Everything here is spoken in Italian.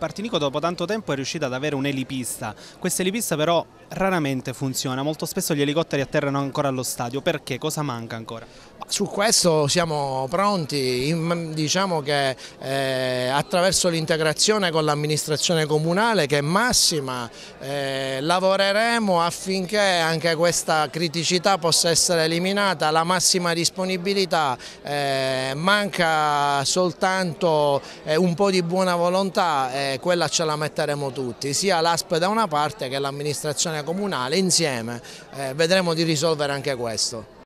Partinico dopo tanto tempo è riuscita ad avere un'elipista. Questa elipista però raramente funziona, molto spesso gli elicotteri atterrano ancora allo stadio. Perché? Cosa manca ancora? Su questo siamo pronti, diciamo che attraverso l'integrazione con l'amministrazione comunale, che è massima, lavoreremo affinché anche questa criticità possa essere eliminata. La massima disponibilità, manca soltanto un po' di buona volontà, quella ce la metteremo tutti, sia l'ASP da una parte che l'amministrazione comunale, insieme vedremo di risolvere anche questo.